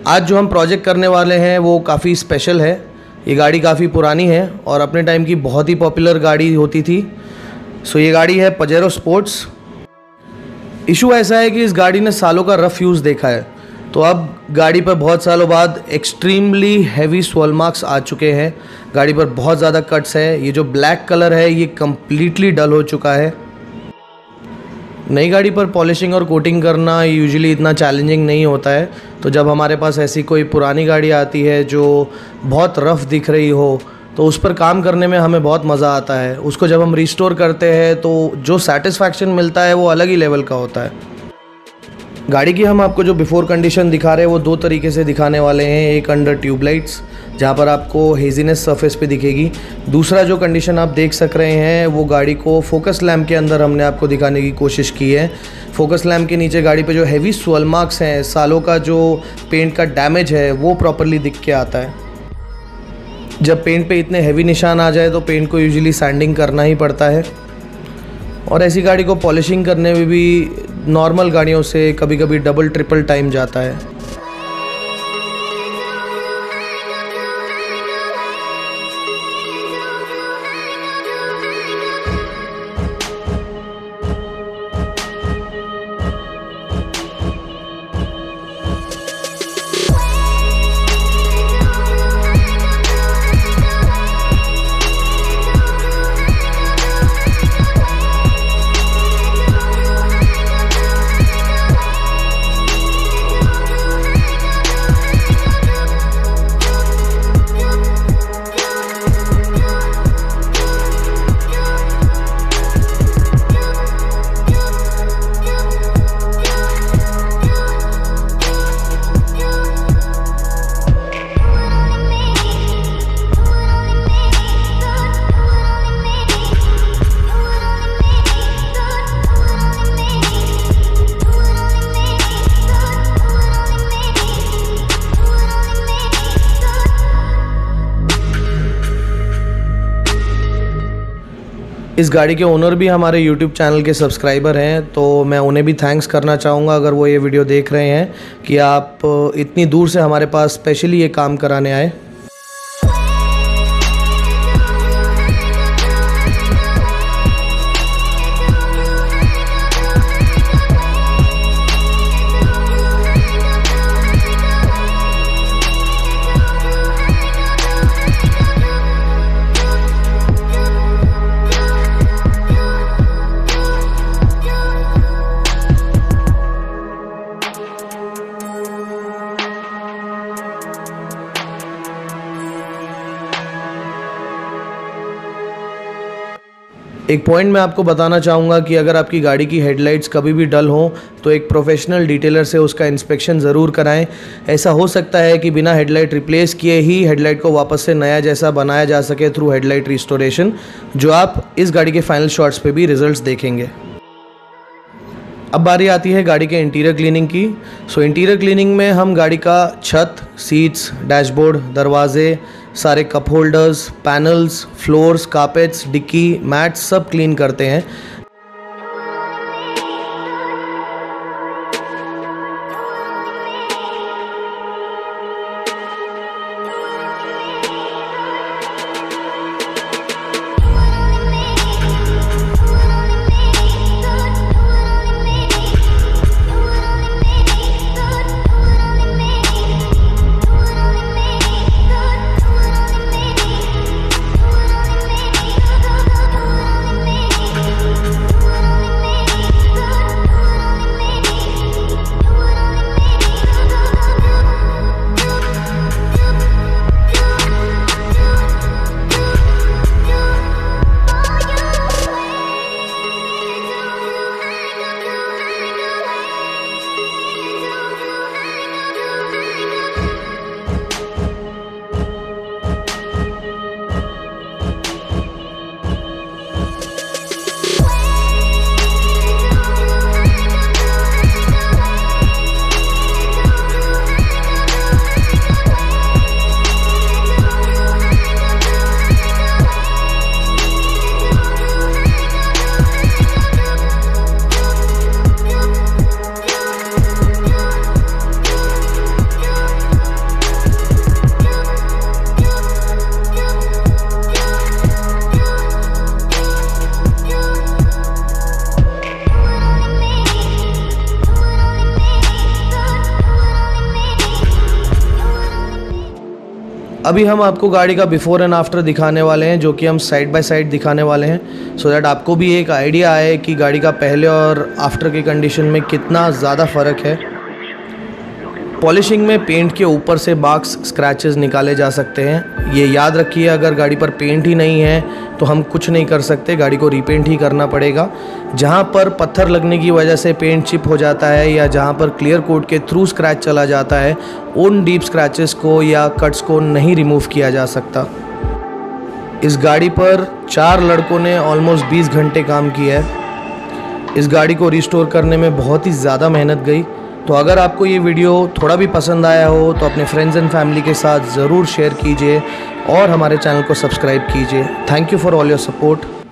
आज जो हम प्रोजेक्ट करने वाले हैं वो काफ़ी स्पेशल है। ये गाड़ी काफ़ी पुरानी है और अपने टाइम की बहुत ही पॉपुलर गाड़ी होती थी। सो ये गाड़ी है पजेरो स्पोर्ट्स। इशू ऐसा है कि इस गाड़ी ने सालों का रफ़ यूज़ देखा है, तो अब गाड़ी पर बहुत सालों बाद एक्सट्रीमली हैवी स्वॉल मार्क्स आ चुके हैं। गाड़ी पर बहुत ज़्यादा कट्स है। ये जो ब्लैक कलर है ये कम्प्लीटली डल हो चुका है। नई गाड़ी पर पॉलिशिंग और कोटिंग करना यूजुअली इतना चैलेंजिंग नहीं होता है, तो जब हमारे पास ऐसी कोई पुरानी गाड़ी आती है जो बहुत रफ़ दिख रही हो तो उस पर काम करने में हमें बहुत मज़ा आता है। उसको जब हम रिस्टोर करते हैं तो जो सेटिस्फैक्शन मिलता है वो अलग ही लेवल का होता है। गाड़ी की हम आपको जो बिफ़ोर कंडीशन दिखा रहे हैं वो 2 तरीके से दिखाने वाले हैं। एक अंडर ट्यूबलाइट्स, जहाँ पर आपको हेजीनेस सरफेस पे दिखेगी। दूसरा जो कंडीशन आप देख सक रहे हैं वो गाड़ी को फोकस लैम्प के अंदर हमने आपको दिखाने की कोशिश की है। फोकस लैम्प के नीचे गाड़ी पे जो हैवी स्वॉल मार्क्स हैं, सालों का जो पेंट का डैमेज है वो प्रॉपरली दिख के आता है। जब पेंट पे इतने हैवी निशान आ जाए तो पेंट को यूजुअली सैंडिंग करना ही पड़ता है, और ऐसी गाड़ी को पॉलिशिंग करने में भी नॉर्मल गाड़ियों से कभी कभी डबल ट्रिपल टाइम जाता है। इस गाड़ी के ओनर भी हमारे YouTube चैनल के सब्सक्राइबर हैं, तो मैं उन्हें भी थैंक्स करना चाहूँगा अगर वो ये वीडियो देख रहे हैं कि आप इतनी दूर से हमारे पास स्पेशली ये काम कराने आए। एक पॉइंट मैं आपको बताना चाहूँगा कि अगर आपकी गाड़ी की हेडलाइट्स कभी भी डल हों तो एक प्रोफेशनल डिटेलर से उसका इंस्पेक्शन ज़रूर कराएं। ऐसा हो सकता है कि बिना हेडलाइट रिप्लेस किए ही हेडलाइट को वापस से नया जैसा बनाया जा सके थ्रू हेडलाइट रिस्टोरेशन, जो आप इस गाड़ी के फाइनल शॉट्स पे भी रिजल्ट्स देखेंगे। अब बारी आती है गाड़ी के इंटीरियर क्लीनिंग की। सो इंटीरियर क्लीनिंग में हम गाड़ी का छत, सीट्स, डैशबोर्ड, दरवाजे, सारे cup holders, panels, floors, carpets, डिक्की, मैट्स सब क्लीन करते हैं। अभी हम आपको गाड़ी का बिफ़ोर एंड आफ्टर दिखाने वाले हैं, जो कि हम साइड बाय साइड दिखाने वाले हैं, सो दैट आपको भी एक आइडिया आए कि गाड़ी का पहले और आफ्टर की कंडीशन में कितना ज़्यादा फ़र्क है। पॉलिशिंग में पेंट के ऊपर से मार्क्स, स्क्रैचेस निकाले जा सकते हैं। ये याद रखिए, अगर गाड़ी पर पेंट ही नहीं है तो हम कुछ नहीं कर सकते, गाड़ी को रीपेंट ही करना पड़ेगा। जहाँ पर पत्थर लगने की वजह से पेंट चिप हो जाता है या जहाँ पर क्लियर कोट के थ्रू स्क्रैच चला जाता है, उन डीप स्क्रैचेस को या कट्स को नहीं रिमूव किया जा सकता। इस गाड़ी पर 4 लड़कों ने ऑलमोस्ट 20 घंटे काम किया है। इस गाड़ी को रिस्टोर करने में बहुत ही ज़्यादा मेहनत गई। तो अगर आपको ये वीडियो थोड़ा भी पसंद आया हो तो अपने फ्रेंड्स एंड फैमिली के साथ ज़रूर शेयर कीजिए और हमारे चैनल को सब्सक्राइब कीजिए। Thank you for all your support.